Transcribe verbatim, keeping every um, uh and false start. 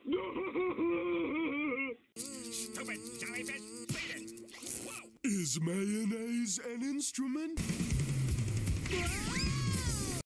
Stupid jellyfish, beat it! Whoa! Is mayonnaise an instrument?